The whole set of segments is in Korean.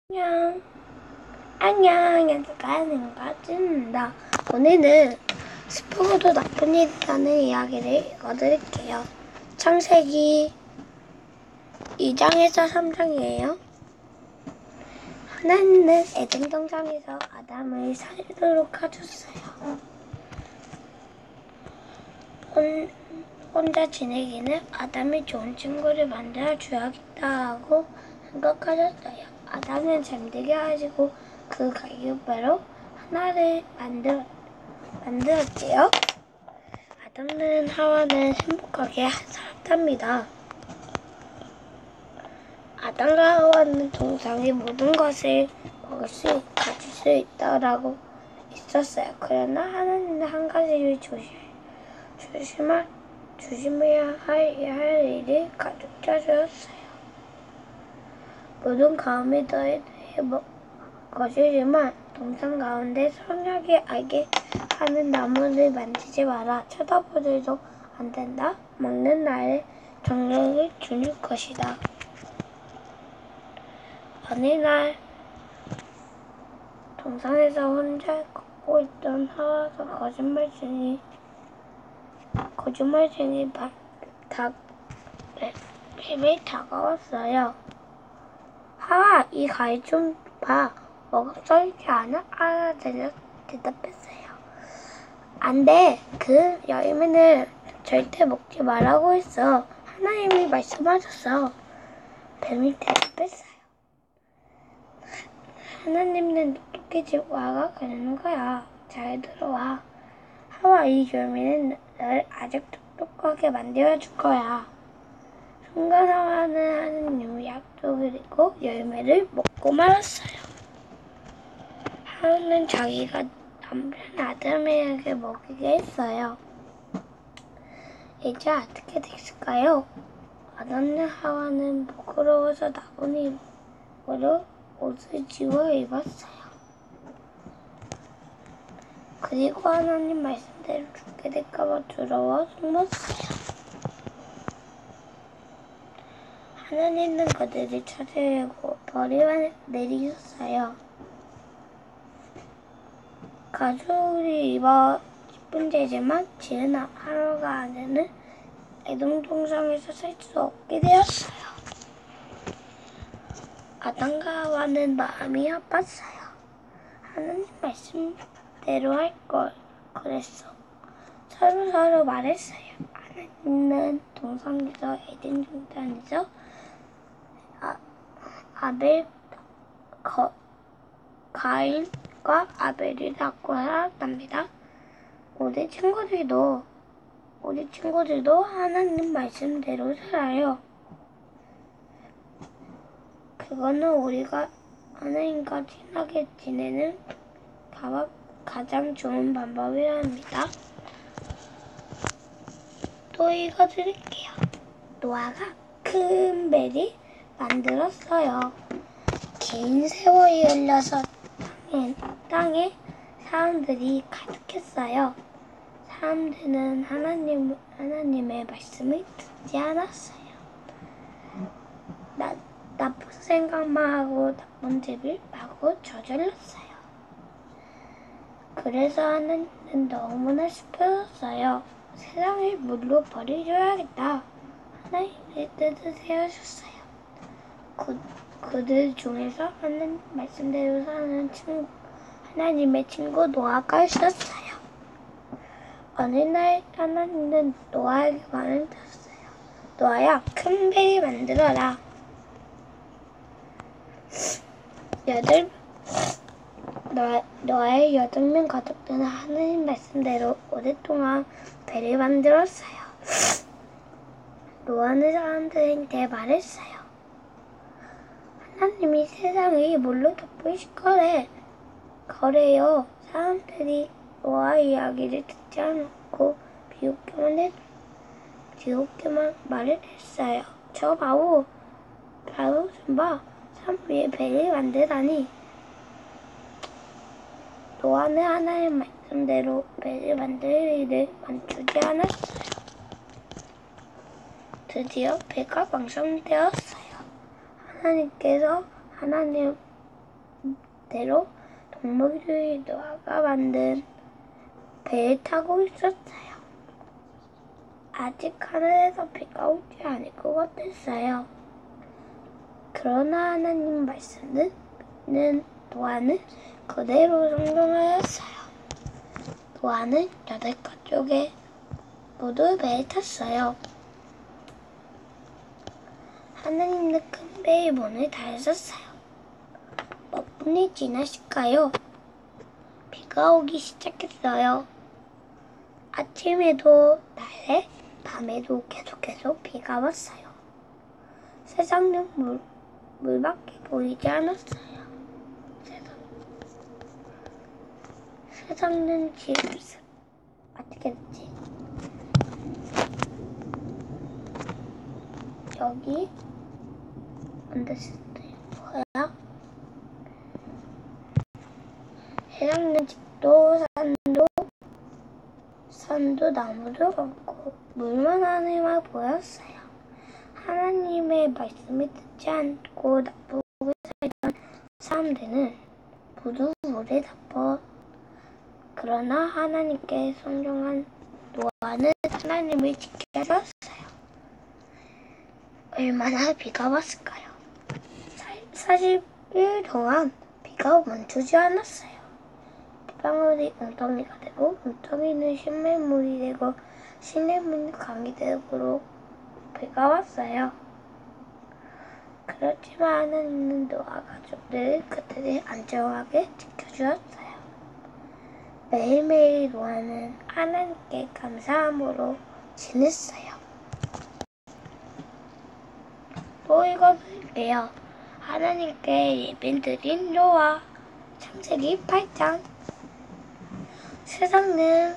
안녕, 안녕, 연습하는 가즈입니다. 오늘은 스프고도 나쁜 일이라는 이야기를 읽어드릴게요. 창세기 2장에서 3장이에요. 하나님은 에덴 동산에서 아담을 살도록 하셨어요. 혼자 지내기는 아담이 좋은 친구를 만들어 줘야겠다고 생각하셨어요. 아담은 잠들게 하시고 그 갈기뼈로 하나를 만들었지요. 아담은 하와는 행복하게 살았답니다. 아담과 하와는 동상의 모든 것을 가질 수 있다라고 있었어요. 그러나 하나님은 한 가지를 조심해야 할 일을 가르쳐 주었어요. 모든 가움이 너에 대해 것이지만 동산 가운데 선하게 알게 하는 나무를 만지지 마라. 쳐다보지도 안 된다. 먹는 날에 정령을 주는 것이다. 어느 날 동산에서 혼자 걷고 있던 하와가 거짓말쟁이 뱀이 다가왔어요. 하와, 이 과일 좀 봐. 뭐가 써있지 않아? 대답했어요. 안 돼. 그 열매는 절대 먹지 말라고 했어. 하나님이 말씀하셨어. 뱀이 대답했어요. 하나님은 똑똑해질 와가 그러는 거야. 잘 들어와. 하와, 이 열매는 널 아주 똑똑하게 만들어줄 거야. 순간 하와는 하나님의 약속을 잊고 열매를 먹고 말았어요. 하와는 자기가 남편 아담에게 먹이게 했어요. 이제 어떻게 됐을까요? 아담과 하와는 부끄러워서 나뭇잎으로 옷을 지워 입었어요. 그리고 하나님 말씀대로 죽게 될까봐 두려워 숨었어요. 하나님은 그들을 찾으려고 벌을 내리셨어요. 가죽이 입어 예쁜 재지만 지은 하루가 안에는 에돔 동산에서 살 수 없게 되었어요. 아담과 하와는 마음이 아팠어요. 하나님 말씀대로 할 걸 그랬어. 서로 말했어요. 하나님은 동산에서 에덴 동산에서 가인과 아벨을 낳고 살았답니다. 우리 친구들도 하나님 말씀대로 살아요. 그거는 우리가 하나님과 친하게 지내는 가장 좋은 방법이랍니다. 또 읽어드릴게요. 노아가 큰 배를 만들었어요. 긴 세월이 흘러서 땅에 사람들이 가득했어요. 사람들은 하나님의 말씀을 듣지 않았어요. 나쁜 생각만 하고 나쁜 집을 마구 저질렀어요. 그래서 하나님은 너무나 슬펐어요. 세상을 물로 버려줘야겠다. 하나님의 뜻을 세워줬어요. 그들 중에서 하나님 말씀대로 사는 하나님의 친구 노아가 있었어요. 어느 날 하나님은 노아에게 말을 드렸어요. 노아야, 큰 배를 만들어라. 노아의 8명 가족들은 하나님 말씀대로 오랫동안 배를 만들었어요. 노아는 사람들한테 말했어요. 하나님이 세상을 물로 덮으실 거래요. 사람들이 노아 이야기를 듣지 않고 비웃게만 말을 했어요. 저 바보 좀 봐. 산 위에 배를 만들다니. 노아는 하나님 말씀대로 배를 만들 일을 멈추지 않았어요. 드디어 배가 완성되었어요. 하나님께서 그대로 동물들이 노아가 만든 배를 타고 있었어요. 아직 하늘에서 비가 오지 않을 것 같았어요. 그러나 하나님 말씀은 노아는 그대로 성공하였어요. 노아는 8가족에 모두 배에 탔어요. 하나님은 큰 배의 문을 다 열었어요. 몇 분이 지났을까요? 비가 오기 시작했어요. 아침에도 낮에 밤에도 계속해서 비가 왔어요. 세상은 물밖에 보이지 않았어요. 세상은 지금 어떻게 됐지? 여기 언더스트리 뭐야? 세상은 집도 산도 나무도 없고 물만 하늘만 보였어요. 하나님의 말씀을 듣지 않고 나쁘게 살던 사람들은 모두 물에 덮어. 그러나 하나님께 순종한 노아는 하나님을 지켜줬어요. 얼마나 비가 왔을까요? 40일 동안 비가 멈추지 않았어요. 빗방울이 웅덩이가 되고 웅덩이는 시냇물이 되고 시냇물은 강이 되고 비가 왔어요. 그렇지만 하나님은 노아 가족들을 그들을 안전하게 지켜주었어요. 매일매일 노아는 하나님께 감사함으로 지냈어요. 또 읽어드릴게요. 하나님께 예배드린 노아. 창세기 8장. 세상은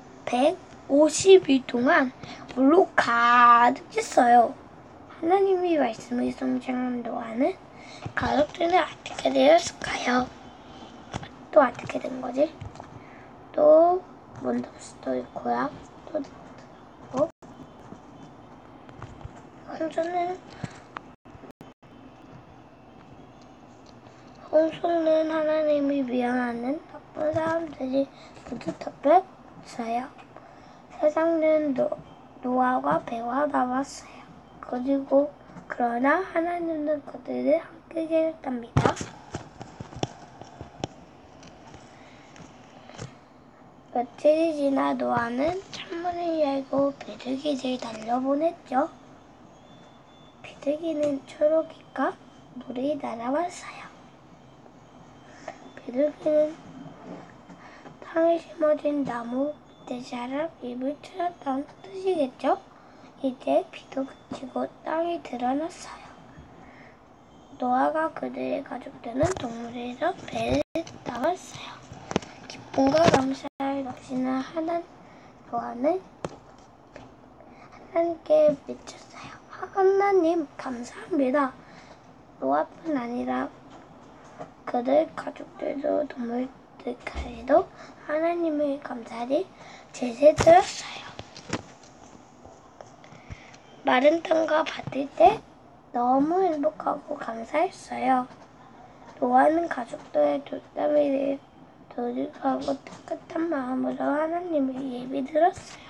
150일 동안 물로 가득 찼어요. 하나님의 말씀을 성장한 노아는 가족들은 어떻게 되었을까요? 또 어떻게 된 거지? 또 문답수도 있고요. 또 홍수는 하나님이 미워하는 나쁜 사람들이 모두 덮였어요. 세상은 노아와 배와 나왔어요. 그러나 하나님은 그들을 함께 계셨답니다. 며칠이 지나 노아는 창문을 열고 비둘기를 날려보냈죠. 비둘기는 초록이가 물이 날아왔어요. 비둘기는 땅에 심어진 나무 밑에 자라 입을 틀었다는 뜻이겠죠? 이제 비도 그치고 땅이 드러났어요. 노아가 그들의 가족들은 동물에서 배를 나왔어요. 기쁨과 감사를 넘치는 노아는 하나님께 미쳤어요. 하나님 감사합니다. 노아뿐 아니라 그들 가족들도 동물들까지도 하나님의 감사를 제세 들었어요. 마른 땅과 밭일 때 너무 행복하고 감사했어요. 노아는 가족들의 돌담이를 도둑하고 깨끗한 마음으로 하나님을 예배드렸어요.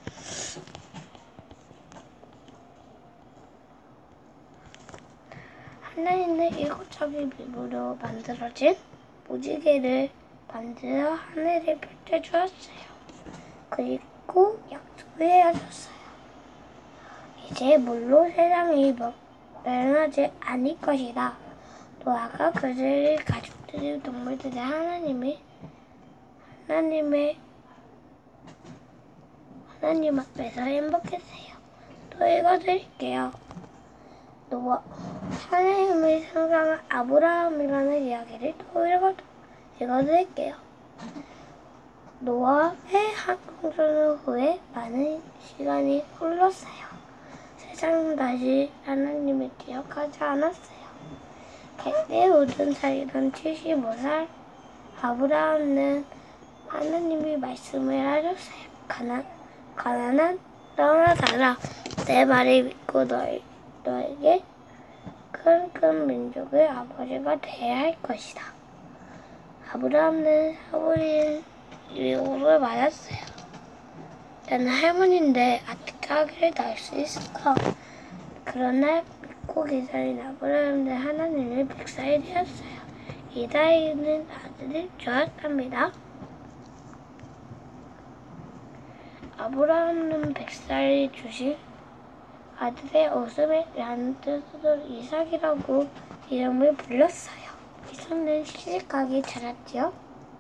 하나님은 7척의 밀물로 만들어진 무지개를 만들어 하늘에 펼쳐주었어요. 그리고 약속을 해주셨어요. 이제 물로 세상이 멸망하지 않을 것이다. 노아가 그들의 가족들의 동물들의 하나님 앞에서 행복했어요. 또 읽어드릴게요. 하나님의 상상한 아브라함이라는 이야기를 또 읽어드릴게요. 노아의 홍수 후에 많은 시간이 흘렀어요. 세상은 다시 하나님을 기억하지 않았어요. 갈대 우든 살던 75살 아브라함은 하나님의 말씀을 하셨어요. 가난한 떠나가라. 내 말을 믿고 너에게 큰 민족의 아버지가 되어야 할 것이다. 아브라함은 사울의 유혹을 맞았어요. 나는 할머니인데 어떻게 아기를 낳을 수 있을까? 그러나 믿고 기다린 아브라함은 하나님의 백살이 되었어요. 이다이는 아들이 좋았답니다. 아브라함은 백살이 주신 아들의 웃음이라는 뜻으로 이삭이라고 이름을 불렀어요. 이삭은 시집가기 잘했지요.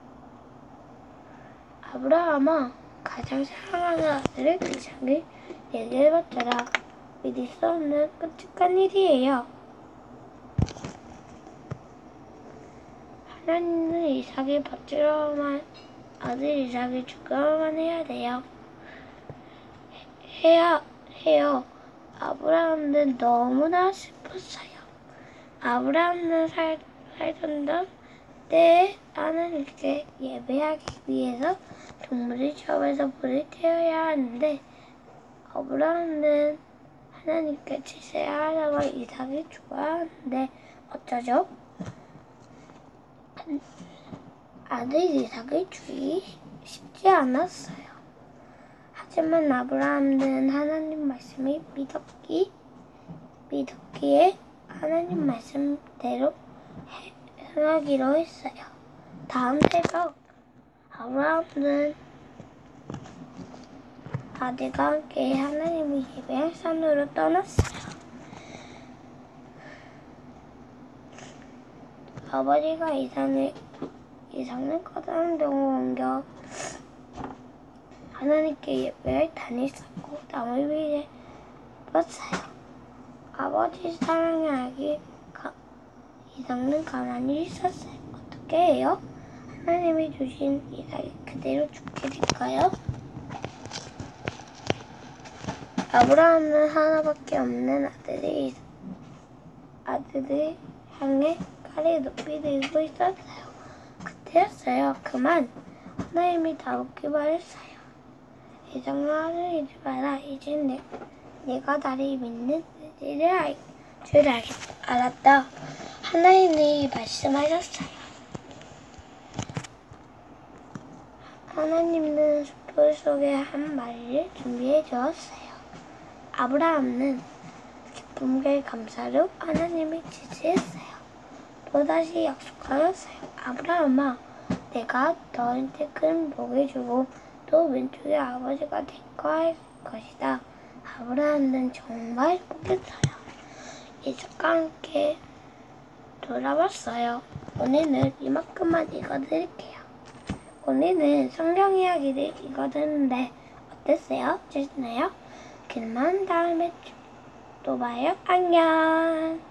아브라함아, 가장 사랑하는 아들을 이삭을 내게 받쳐라. 믿을 수 없는 끔찍한 일이에요. 하나님은 이삭을 받치러만 아들 이삭을 죽여야만 해요. 아브라함은 너무나 슬펐어요. 아브라함은 살던 때에 하나님께 예배하기 위해서 동물의 샵에서 불을 태워야 하는데 아브라함은 하나님께 제사해야 하다가 이삭을 죽어야 하는데 어쩌죠? 아들 이삭을 죽이기 쉽지 않았어요. 하지만 아브라함은 하나님 말씀을 믿었기에 하나님 말씀대로 행하기로 했어요. 다음 새벽 아브라함은 아들과 함께 하나님을 예배할 산으로 떠났어요. 아버지가 이삭을 거다한 동으로 옮겨 하나님께 예배할 단을 쌓고 나무 위에 뻗어요. 아버지 사랑의 아기 이삭은 가만히 있었어요. 어떻게 해요? 하나님이 주신 이삭이 그대로 죽게 될까요? 아브라함은 하나밖에 없는 아들을 향해 칼을 높이 들고 있었어요. 그때였어요. 그만 하나님이 다윗께 말했어요. 이삭아, 아들 잊지 마라. 이제 내가 나를 믿는 줄 알았다. 하나님이 말씀하셨어요. 하나님은 숲 속에 한 마리를 준비해 주었어요. 아브라함은 기쁨과 감사로 하나님을 지지했어요. 또다시 약속하였어요. 아브라함아, 내가 너한테 큰 복을 주고 또 왼쪽에 아버지가 되고 할 것이다. 아브라함은 정말 행복했어요. 이삭과 함께 돌아왔어요. 오늘은 이만큼만 읽어드릴게요. 오늘은 성경 이야기를 읽어드렸는데 어땠어요? 재밌나요? 그러면 다음에 또 봐요. 안녕.